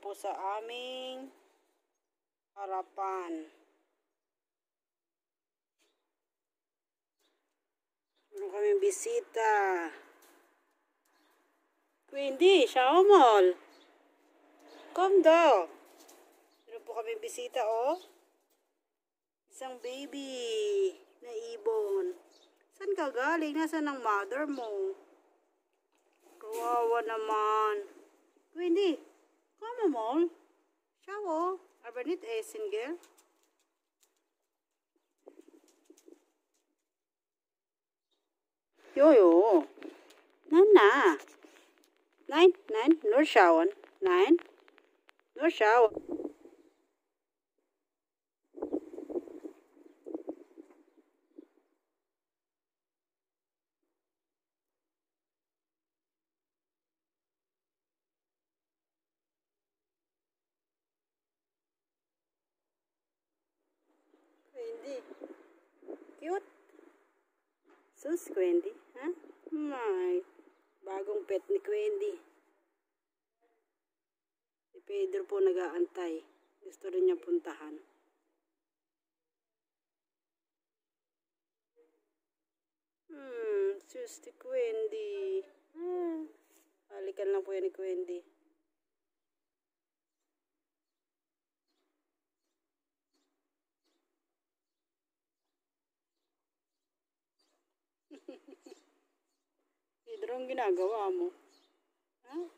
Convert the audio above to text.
po sa aming harapan. Meron kaming bisita. Queenie, shower mall. Come daw. Meron po kaming bisita, oh. Isang baby na ibon. Saan ka galing? Nasaan ang mother mo? Kawawa naman. Queenie, come mall. Shower. Aber nicht essen, gell? Jojo. Na. Nein, nur schauen. Nein, nur schauen. Queenie. Cute. Sus, Queenie. Ha? My. Bagong pet ni Queenie. Si Pedro po nag-aantay. Gusto rin niya puntahan. Sus, si Queenie. Halikan lang po yan ni Queenie. Pedro, ang ginagawa mo? Ha?